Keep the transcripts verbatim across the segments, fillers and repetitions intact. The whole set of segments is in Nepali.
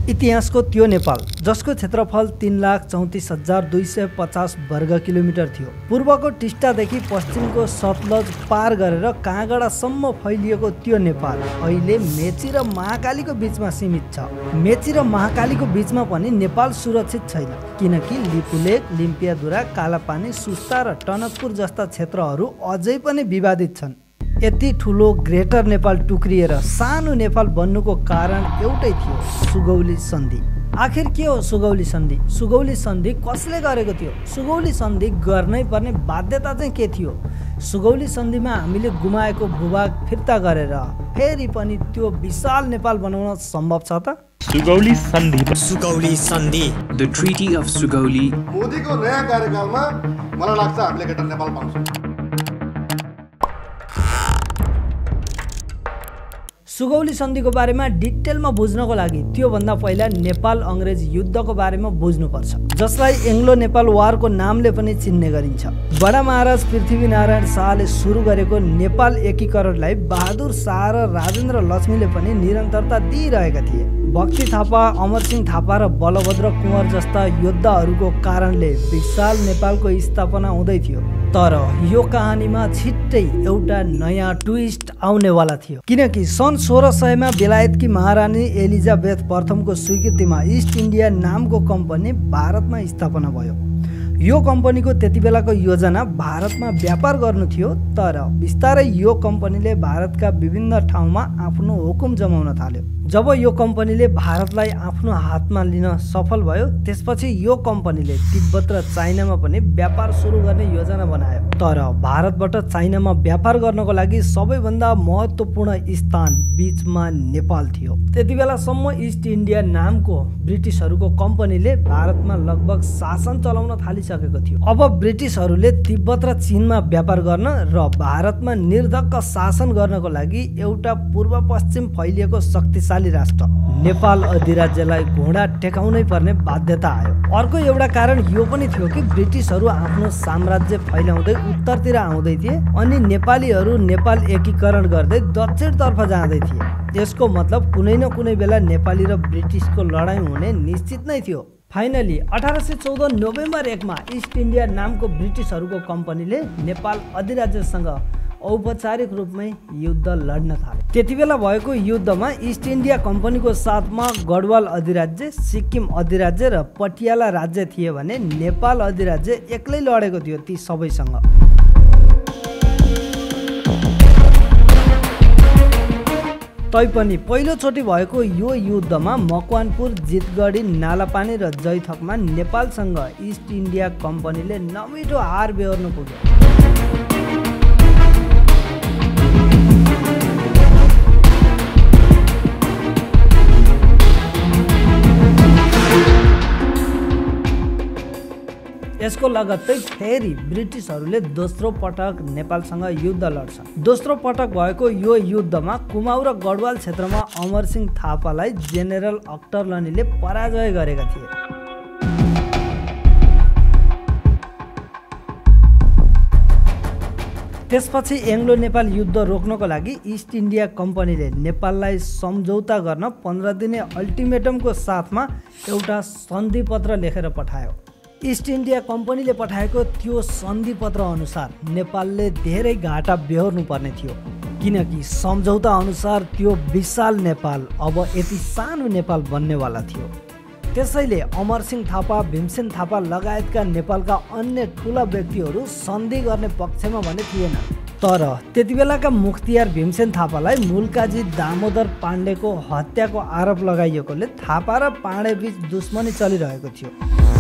इतिहासको त्यो नेपाल जसको क्षेत्रफल तीन लाख चौतिस हजार दुई सय पचास वर्ग किलोमिटर थियो। पूर्वको टिस्टादेखि पश्चिमको सतलज पार गरेर काँगडासम्म फैलिएको त्यो नेपाल अहिले मेची र महाकालीको बीचमा सीमित छ। मेची र महाकालीको बीचमा पनि नेपाल सुरक्षित छैन, किनकि लिपुलेक, लिम्पियाधुरा, कालापानी, सुस्ता र टनकपुर जस्ता क्षेत्रहरू अझै पनि विवादित छन्। यति ठुलो ग्रेटर नेपाल टुक्रिएर सानो नेपाल बन्नुको कारण एउटै थियो, सुगौली सन्धि। आखिर के हो सुगौली सन्धि? सुगौली सन्धि कसले गरेको थियो? सुगौली सन्धि गर्नै पर्ने बाध्यता चाहिँ के थियो? सुगौली सन्धिमा हामीले गुमाएको भूभाग फिर्ता गरेर फेरि पनि त्यो विशाल नेपाल बनाउन सम्भव छ त? सुगौली सन्धि सुगौली सन्धि द ट्रिटी अफ सुगौली। मोदीको नयाँ कार्यकालमा मलाई लाग्छ हामीले ग्रेटर नेपाल पाउँछौँ। सुगौली सन्धिको बारेमा डिटेलमा बुझ्नको लागि त्योभन्दा पहिला नेपाल अङ्ग्रेज युद्धको बारेमा बुझ्नुपर्छ, जसलाई एङ्ग्लो नेपाल वारको नामले पनि चिन्ने गरिन्छ। बडा महाराज पृथ्वीनारायण शाहले सुरु गरेको नेपाल एकीकरणलाई बहादुर शाह र राजेन्द्र लक्ष्मीले पनि निरन्तरता दिइरहेका थिए। भक्ति थापा, अमरसिंह थापा र बलभद्र कुँवर जस्ता योद्धाहरूको कारणले विशाल नेपालको स्थापना हुँदै थियो। तर यो कहानीमा छिट्टै एउटा नयाँ ट्विस्ट आउनेवाला थियो, किनकि सन् सोह्र सयमा बेलायतकी महारानी एलिजाबेथ प्रथमको स्वीकृतिमा इस्ट इन्डिया नामको कम्पनी भारतमा स्थापना भयो। यो कम्पनीको त्यति बेलाको योजना भारतमा व्यापार गर्नु थियो, तर बिस्तारै यो कम्पनीले भारतका विभिन्न ठाउँमा आफ्नो हुकुम जमाउन थाल्यो। जब यो कम्पनीले भारतलाई आफ्नो हातमा लिन सफल भयो, त्यसपछि यो कम्पनीले तिब्बत र चाइनामा पनि व्यापार सुरु गर्ने योजना बनायो। तर भारतबाट चाइनामा व्यापार गर्नको लागि सबैभन्दा महत्त्वपूर्ण स्थान बीचमा नेपाल थियो। त्यति बेलासम्म इस्ट इन्डिया नामको ब्रिटिसहरूको कम्पनीले भारतमा लगभग शासन चलाउन थालिसकेको थियो। अब ब्रिटिसहरूले तिब्बत र चीनमा व्यापार गर्न र भारतमा निर्धक्क शासन गर्नको लागि एउटा पूर्व पश्चिम फैलिएको शक्तिशाली राष्ट्र नेपाल अधिराज्यलाई घोडा टेकाउनै पर्ने बाध्यता आयो। अर्को एउटा कारण यो पनि थियो कि ब्रिटिसहरू आफ्नो साम्राज्य फैलाउँदै उत्तरतिर आउँदै थिए, अनि नेपालीहरू नेपाल एकीकरण गर्दै दक्षिणतर्फ जाँदै थिए। यसको मतलब कुनै न कुनै बेला नेपाली र ब्रिटिसको लडाईँ हुने निश्चित नै थियो। फाइनली अठार सय चौध नोभेम्बर एकमा इस्ट इन्डिया नामको ब्रिटिसहरूको कम्पनीले नेपाल अधिराज्यसँग औपचारिक रूपमै युद्ध लड्न थाले। त्यति बेला भएको युद्धमा इस्ट इन्डिया कम्पनीको साथमा गढवाल अधिराज्य, सिक्किम अधिराज्य र पटियाला राज्य थिए भने नेपाल अधिराज्य एक्लै लडेको थियो ती सबैसँग। तैपनि पहिलोचोटि भएको यो युद्धमा मकवानपुर, जितगढी, नालापानी र जैथकमा नेपालसँग इस्ट इन्डिया कम्पनीले नमिठो हार बेहोर्नु पुग्यो। यसको लगत्तै फेरि ब्रिटिसहरूले दोस्रो पटक नेपालसँग युद्ध लड्छन्। दोस्रो पटक भएको यो युद्धमा कुमाउ र गढवाल क्षेत्रमा अमरसिंह थापालाई जेनेरल अख्तरलनीले पराजय गरेका थिए। त्यसपछि एङ्ग्लो नेपाल युद्ध रोक्नको लागि इस्ट इन्डिया कम्पनीले नेपाललाई सम्झौता गर्न पन्ध्र दिने अल्टिमेटमको साथमा एउटा सन्धिपत्र लेखेर पठायो। इस्ट इन्डिया कम्पनीले पठाएको त्यो सन्धिपत्र अनुसार नेपालले धेरै घाटा बेहोर्नु पर्ने थियो, किनकि सम्झौता अनुसार त्यो विशाल नेपाल अब यति सानो नेपाल बन्नेवाला थियो। त्यसैले अमरसिंह थापा, भीमसेन थापा लगायतका नेपालका अन्य ठुला व्यक्तिहरू सन्धि गर्ने पक्षमा भने थिएन। तर त्यति बेलाका मुख्तियार भीमसेन थापालाई मुल्काजी दामोदर पाण्डेको हत्याको आरोप लगाइएकोले थापा र पाण्डे बीच दुश्मनी चलिरहेको थियो।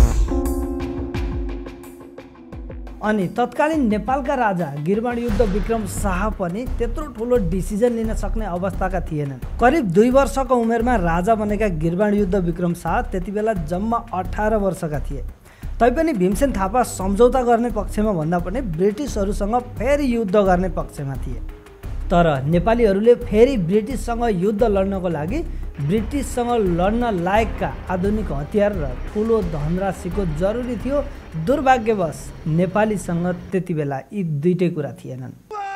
अनि तत्कालीन नेपालका राजा गिरबाण युद्ध विक्रम शाह पनि त्यत्रो ठुलो डिसिजन लिन सक्ने अवस्थाका थिएनन्। करिब दुई वर्षको उमेरमा राजा बनेका गिरबाण युद्ध विक्रम शाह त्यति बेला जम्मा अठार वर्षका थिए। तैपनि भीमसेन थापा सम्झौता गर्ने पक्षमा भन्दा पनि ब्रिटिसहरूसँग फेरि युद्ध गर्ने पक्षमा थिए। तर नेपालीहरूले फेरि ब्रिटिससँग युद्ध लड्नको लागि ब्रिटिससँग लड्न लायकका आधुनिक हतियार र ठुलो धनराशिको जरुरी थियो। दुर्भाग्यवश नेपालीसँग त्यति बेला यी दुईटै कुरा थिएनन्।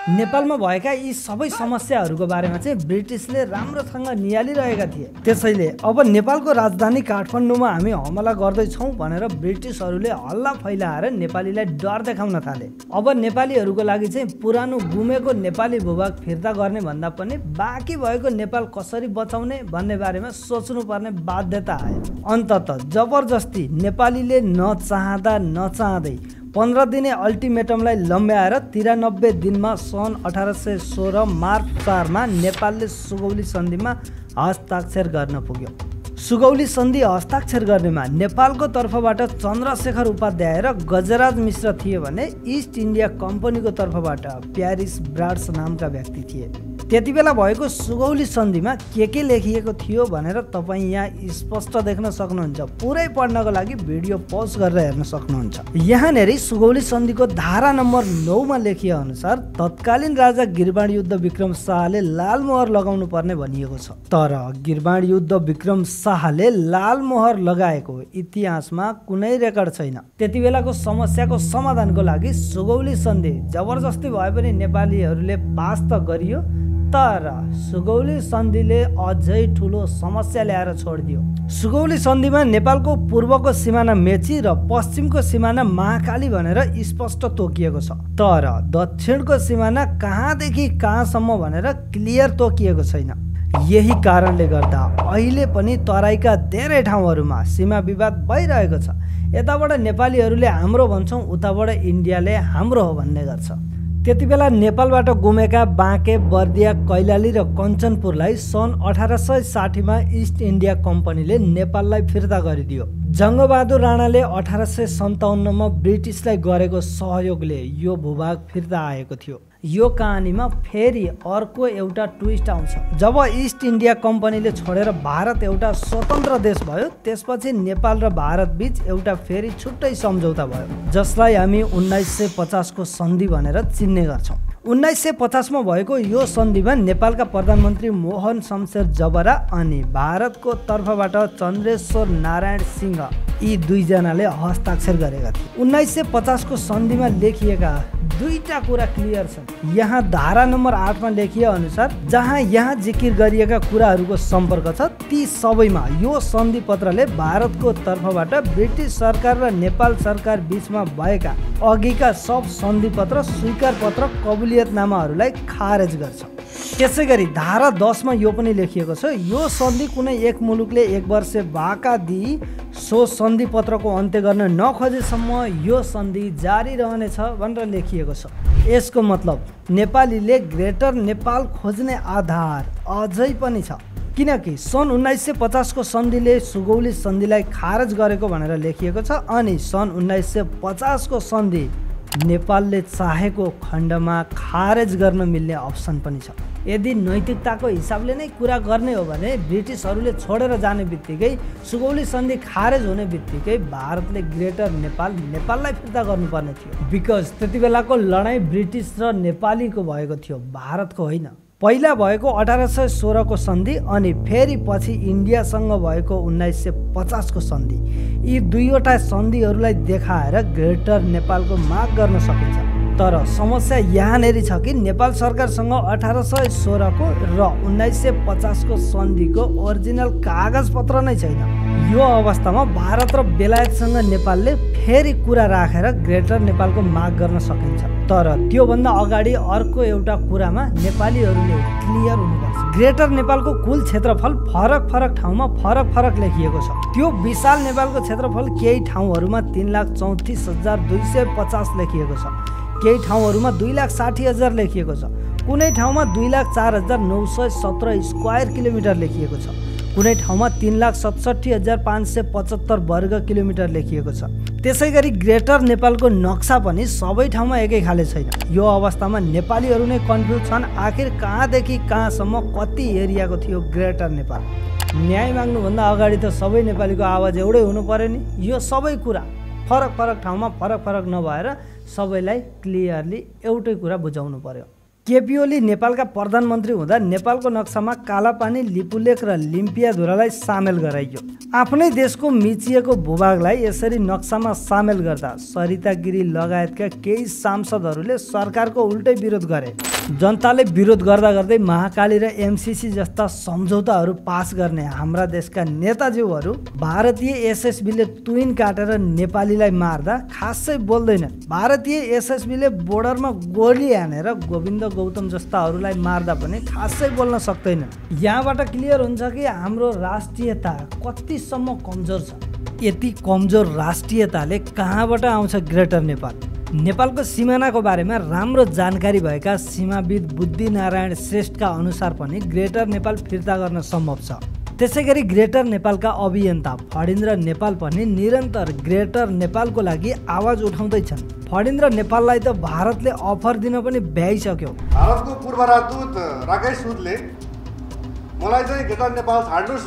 नेपालमा भएका यी सबै समस्याहरूको बारेमा चाहिँ ब्रिटिसले राम्रोसँग निहालिरहेका थिए। त्यसैले अब नेपालको राजधानी काठमाडौँमा हामी हमला गर्दैछौँ भनेर ब्रिटिसहरूले हल्ला फैलाएर नेपालीलाई डर देखाउन थाले। अब नेपालीहरूको लागि चाहिँ पुरानो गुमेको नेपाली भूभाग फिर्ता गर्ने भन्दा पनि बाँकी भएको नेपाल कसरी बचाउने भन्ने बारेमा सोच्नुपर्ने बाध्यता आयो। अन्ततः जबरजस्ती नेपालीले नचाहँदा नचाहँदै पन्ध्र दिने अल्टिमेटमलाई लम्ब्याएर तिरानब्बे दिनमा सन् अठार सय सोह्र मार्च चारमा नेपालले सुगौली सन्धिमा हस्ताक्षर गर्न पुग्यो। सुगौली सन्धि हस्ताक्षर गर्नेमा नेपालको तर्फबाट चन्द्रशेखर उपाध्याय र गजराज मिश्र थिए भने इस्ट इन्डिया कम्पनीको तर्फबाट प्यारिस ब्राड्स नामका व्यक्ति थिए। त्यति बेला भएको सुगौली सन्धिमा के के लेखिएको थियो भनेर तपाईँ यहाँ स्पष्ट देख्न सक्नुहुन्छ। पुरै पढ्नको लागि भिडियो पज गरेर हेर्न सक्नुहुन्छ। यहाँनेरि सुगौली सन्धिको धारा नम्बर नौमा लेखिए अनुसार तत्कालीन राजा गिरबाण युद्ध विक्रम शाहले लाल मोहर लगाउनु पर्ने भनिएको छ। तर गिरबाण युद्ध विक्रम शाहले लाल मोहर लगाएको इतिहासमा कुनै रेकर्ड छैन। त्यति बेलाको समस्याको समाधानको लागि सुगौली सन्धि जबरजस्ती भए पनि नेपालीहरूले पास त गरियो, तर सुगौली सन्धिले अझै ठुलो समस्या ल्याएर छोडिदियो। सुगौली सन्धिमा नेपालको पूर्वको सिमाना मेची र पश्चिमको सिमाना महाकाली भनेर स्पष्ट तोकिएको छ। तर दक्षिणको सिमाना कहाँदेखि कहाँसम्म भनेर क्लियर तोकिएको छैन। यही कारणले गर्दा अहिले पनि तराईका धेरै ठाउँहरूमा सीमा विवाद भइरहेको छ। यताबाट नेपालीहरूले हाम्रो भन्छौँ, उताबाट इन्डियाले हाम्रो हो भन्ने गर्छ। त्यति बेला नेपालबाट गुमेका बाँके, बर्दिया, कैलाली र कञ्चनपुरलाई सन् अठार सय साठीमा इस्ट इन्डिया कम्पनीले नेपाललाई फिर्ता गरिदियो। जङ्गबहादुर राणाले अठार सय सन्ताउन्नमा ब्रिटिसलाई गरेको सहयोगले यो भूभाग फिर्ता आएको थियो। यो कहानीमा फेरि अर्को एउटा ट्विस्ट आउँछ। जब इस्ट इन्डिया कम्पनीले छोडेर भारत एउटा स्वतन्त्र देश भयो, त्यसपछि नेपाल र भारत बीच एउटा फेरि छुट्टै सम्झौता भयो, जसलाई हामी उन्नाइस सय पचासको सन्धि भनेर चिन्ने गर्छौँ। उन्नाइस सय पचासमा भएको यो सन्धिमा नेपालका प्रधानमन्त्री मोहन शमशेर जबरा अनि भारतको तर्फबाट चन्द्रेश्वर नारायण सिंह यी दुईजनाले हस्ताक्षर गरेका थिए। उन्नाइस सय पचासको सन्धिमा लेखिएका दुईटा कुरा क्लियर छन्। यहाँ धारा नम्बर आठमा लेखिए अनुसार जहाँ यहाँ जिकिर गरिएका कुराहरूको सम्पर्क छ, ती सबैमा यो सन्धि पत्रले भारतको तर्फबाट ब्रिटिस सरकार र नेपाल सरकार बीचमा भएका अघिका सब सन्धि पत्र, स्वीकार पत्र, कबुलियतनामाहरूलाई खारेज गर्छ। त्यसै गरी धारा दसमा यो पनि लेखिएको छ, यो सन्धि कुनै एक मुलुकले एक वर्ष भाका दिई सो सन्धि पत्रको अन्त्य गर्न नखोजेसम्म यो सन्धि जारी रहनेछ भनेर लेखिएको छ। यसको मतलब नेपालीले ग्रेटर नेपाल खोज्ने आधार अझै पनि छ, किनकि सन् उन्नाइस सय पचासको सन्धिले सुगौली सन्धिलाई खारेज गरेको भनेर लेखिएको छ अनि सन् उन्नाइस सय पचासको सन्धि नेपालले चाहेको खण्डमा खारेज गर्न मिल्ने अप्सन पनि छ। यदि नैतिकताको हिसाबले नै कुरा गर्ने हो भने ब्रिटिसहरूले छोडेर जाने बित्तिकै, सुगौली सन्धि खारेज हुने बित्तिकै भारतले ग्रेटर नेपाल नेपाललाई फिर्ता गर्नुपर्ने थियो। बिकज त्यति बेलाको लडाइँ ब्रिटिस र नेपालीको भएको थियो, भारतको होइन। पहिला भएको अठार सय सोह्रको सन्धि अनि फेरि पछि इन्डियासँग भएको उन्नाइस सय पचासको सन्धि, यी दुईवटा सन्धिहरूलाई देखाएर ग्रेटर नेपालको माग गर्न सकिन्छ। तर समस्या यहाँनेरि छ कि नेपाल सरकारसँग अठार सय सोह्रको र उन्नाइस सय पचासको सन्धिको ओरिजिनल कागज पत्र नै छैन। यो अवस्थामा भारत र बेलायतसँग नेपालले फेरि कुरा राखेर ग्रेटर नेपालको माग गर्न सकिन्छ। तर त्योभन्दा अगाडि अर्को एउटा कुरामा नेपालीहरूले क्लियर हुनुपर्छ। ग्रेटर नेपालको कुल क्षेत्रफल फरक फरक ठाउँमा फरक फरक लेखिएको छ। त्यो विशाल नेपालको क्षेत्रफल केही ठाउँहरूमा तीन लाख चौतिस हजार दुई सय पचास लेखिएको छ, केही ठाउँहरूमा दुई लाख साठी हजार लेखिएको छ, कुनै ठाउँमा दुई लाख चार हजार नौ सय सत्र स्क्वायर किलोमिटर लेखिएको छ, कुनै ठाउँमा तीन लाख सतसट्ठी हजार पाँच सय पचहत्तर वर्ग किलोमिटर लेखिएको छ। त्यसै गरी ग्रेटर नेपालको नक्सा पनि सबै ठाउँमा एकै खाले छैन। यो अवस्थामा नेपालीहरू नै कन्फ्युज छन्, आखिर कहाँदेखि कहाँसम्म कति एरियाको थियो ग्रेटर नेपाल। न्याय माग्नुभन्दा अगाडि त सबै नेपालीको आवाज एउटै हुनु पर्यो नि। यो सबै कुरा फरक फरक ठाउँमा फरक फरक नभएर सबैलाई क्लियरली एउटै कुरा बुझाउनु पर्यो। केपी ओली नेपालका प्रधानमन्त्री हुँदा नेपालको नक्सामा कालापानी, लिपुलेख र लिम्पियाधुरालाई सामेल गराइयो। आफ्नै देशको मिचिएको भूभागलाई यसरी नक्सामा सामेल गर्दा सरिता गिरी लगायतका केही सांसदहरूले सरकारको उल्टै विरोध गरे। जनताले विरोध गर्दा गर्दै महाकाली र एमसीसी जस्ता सम्झौताहरू पास गर्ने हाम्रा देशका नेताज्यूहरू भारतीय एसएसबीले तुइन काटेर नेपालीलाई मार्दा खासै बोल्दैनन्। भारतीय एसएसबीले बोर्डरमा गोली हानेर गोविन्द गौतम जस्ताहरूलाई मार्दा पनि खासै बोल्न सक्दैनन्। यहाँबाट क्लियर हुन्छ कि हाम्रो राष्ट्रियता कतिसम्म कमजोर छ। यति कमजोर राष्ट्रियताले कहाँबाट आउँछ ग्रेटर नेपाल? नेपालको सिमानाको बारेमा राम्रो जानकारी भएका सीमाविद बुद्धिनारायण श्रेष्ठका अनुसार पनि ग्रेटर नेपाल फिर्ता गर्न सम्भव छ। त्यसै गरी ग्रेटर नेपालका अभियन्ता फणिन्द्र नेपाल पनि निरन्तर ग्रेटर नेपालको लागि आवाज उठाउँदैछन्। फणिन्द्र नेपाललाई त भारतले अफर दिन पनि भ्याइसक्यो। भारतको पूर्व राजदूत राकेश सुदले मलाई चाहिँ ग्रेटर नेपाल छाड्नुहोस्,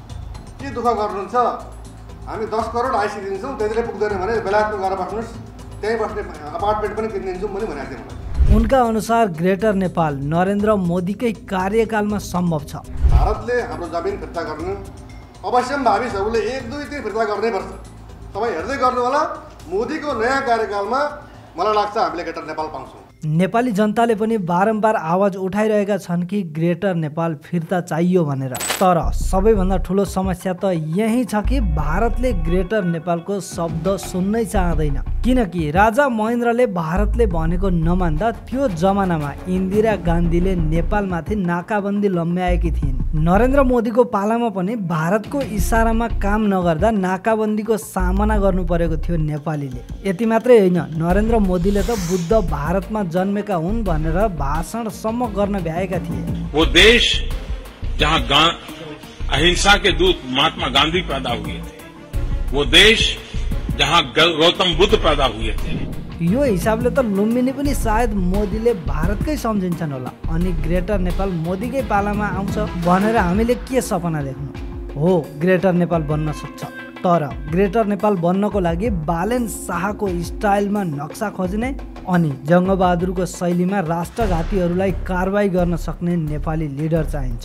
के दुःख गर्नुहुन्छ, हामी दस करोड आइसी दिन्छौँ, त्यतिले पुग्दैन भने बेलायतमा गएर बस्नुहोस्, त्यहीँ बस्ने अपार्टमेन्ट पनि किनिदिन्छौँ पनि भनेको थिएँ मलाई। उनका अनुसार ग्रेटर नेपाल नरेन्द्र मोदीकै कार्यकालमा सम्भव छ। भारतले हाम्रो जमिन फिर्ता गर्नु अवश्य भावी सबैले एक दुई दिन फिर्ता गर्नै पर्छ। तपाईँ हेर्दै गर्नु होला, मोदीको नयाँ कार्यकालमा मलाई लाग्छ हामीले ग्रेटर नेपाल पाउँछौँ। नेपाली जनताले पनि बारम्बार आवाज उठाइरहेका छन् कि ग्रेटर नेपाल फिर्ता चाहियो भनेर। तर सबैभन्दा ठुलो समस्या त यही छ कि भारतले ग्रेटर नेपालको शब्द सुन्नै चाहँदैन। किनकि राजा महेन्द्रले भारतले भनेको नमान्दा त्यो जमानामा इन्दिरा गान्धीले नेपालमाथि नाकाबन्दी लम्ब्याएकी थिइन्। नरेन्द्र मोदीको पालामा पनि भारतको इसारामा काम नगर्दा नाकाबन्दीको सामना गर्नु परेको थियो नेपालीले। यति मात्रै होइन, नरेन्द्र मोदीले त बुद्ध भारतमा जन्मेका हुन् भनेर भाषणसम्म गर्न भ्याएका थिए। वो देश जहाँ अहिंसा के दूत महात्मा गांधी पैदा हुए थे, वो देश जहाँ गौतम बुद्ध पैदा हुए थे। यो हिसाबले त लुम्बिनी पनि सायद मोदीले भारतकै सम्झिन्छन् होला। अनि ग्रेटर नेपाल मोदीकै पालामा आउँछ भनेर हामीले के सपना देख्नु हो? ग्रेटर नेपाल बन्न सक्छ, तर ग्रेटर नेपाल बन्नको लागि बालेन शाहको स्टाइलमा नक्सा खोज्ने अनि जङ्गबहादुरको शैलीमा राष्ट्रघातीहरूलाई कारबाही गर्न सक्ने नेपाली लिडर चाहिन्छ।